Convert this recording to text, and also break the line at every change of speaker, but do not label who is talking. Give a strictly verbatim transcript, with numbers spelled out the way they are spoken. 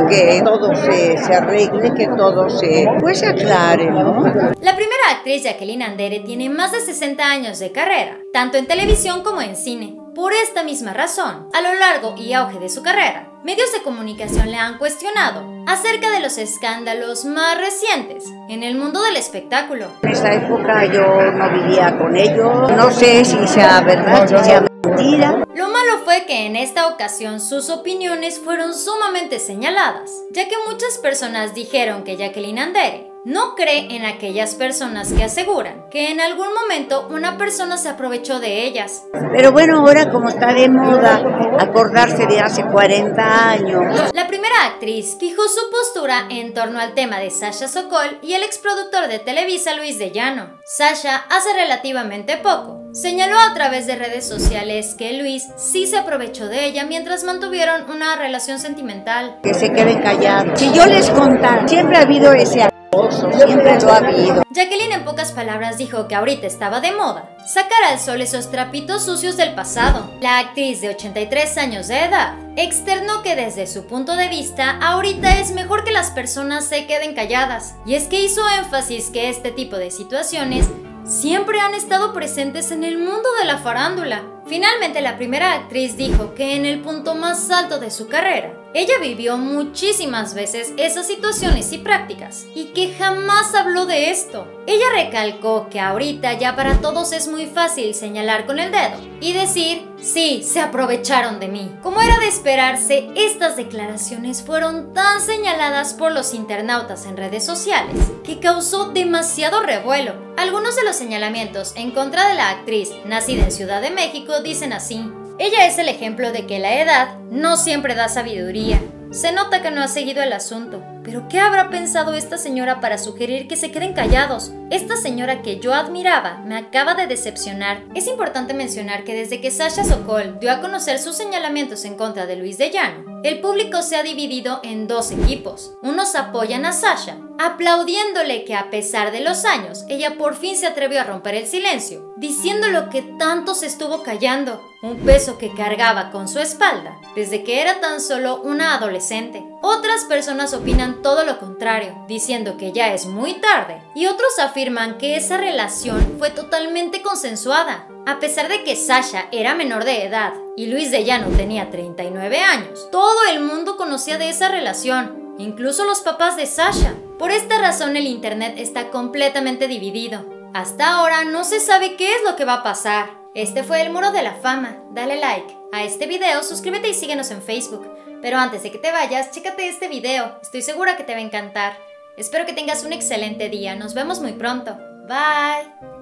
que todo se, se arregle, que todo se pues aclare, ¿no?
La primera actriz Jacqueline Andere tiene más de sesenta años de carrera, tanto en televisión como en cine. Por esta misma razón, a lo largo y auge de su carrera, medios de comunicación le han cuestionado acerca de los escándalos más recientes en el mundo del espectáculo.
En esa época yo no vivía con ellos, no sé si sea verdad, si sea mentira.
Lo malo fue que en esta ocasión sus opiniones fueron sumamente señaladas, ya que muchas personas dijeron que Jacqueline Andere no cree en aquellas personas que aseguran que en algún momento una persona se aprovechó de ellas.
Pero bueno, ahora como está de moda acordarse de hace cuarenta años.
La primera actriz fijó su postura en torno al tema de Sasha Sokol y el exproductor de Televisa, Luis de Llano. Sasha, hace relativamente poco, señaló a través de redes sociales que Luis sí se aprovechó de ella mientras mantuvieron una relación sentimental.
Que se queden callados. Si yo les contara, siempre ha habido ese acoso, siempre lo ha habido.
Jacqueline en pocas palabras dijo que ahorita estaba de moda sacar al sol esos trapitos sucios del pasado. La actriz de ochenta y tres años de edad externó que desde su punto de vista ahorita es mejor que las personas se queden calladas, y es que hizo énfasis que este tipo de situaciones siempre han estado presentes en el mundo de la farándula. Finalmente, la primera actriz dijo que en el punto más alto de su carrera, ella vivió muchísimas veces esas situaciones y prácticas, y que jamás habló de esto. Ella recalcó que ahorita ya para todos es muy fácil señalar con el dedo y decir, sí, se aprovecharon de mí. Como era de esperarse, estas declaraciones fueron tan señaladas por los internautas en redes sociales que causó demasiado revuelo. Algunos de los señalamientos en contra de la actriz, nacida en Ciudad de México, dicen así: ella es el ejemplo de que la edad no siempre da sabiduría. Se nota que no ha seguido el asunto. ¿Pero qué habrá pensado esta señora para sugerir que se queden callados? Esta señora que yo admiraba me acaba de decepcionar. Es importante mencionar que desde que Sasha Sokol dio a conocer sus señalamientos en contra de Luis de Llano, el público se ha dividido en dos equipos. Unos apoyan a Sasha, aplaudiéndole que a pesar de los años, ella por fin se atrevió a romper el silencio, diciendo lo que tanto se estuvo callando, un peso que cargaba con su espalda desde que era tan solo una adolescente. Otras personas opinan todo lo contrario, diciendo que ya es muy tarde, y otros afirman que esa relación fue totalmente consensuada. A pesar de que Sasha era menor de edad y Luis de Llano tenía treinta y nueve años, todo el mundo conocía de esa relación, incluso los papás de Sasha. Por esta razón el internet está completamente dividido. Hasta ahora no se sabe qué es lo que va a pasar. Este fue el Muro de la Fama. Dale like a este video, suscríbete y síguenos en Facebook. Pero antes de que te vayas, chécate este video, estoy segura que te va a encantar. Espero que tengas un excelente día, nos vemos muy pronto. Bye.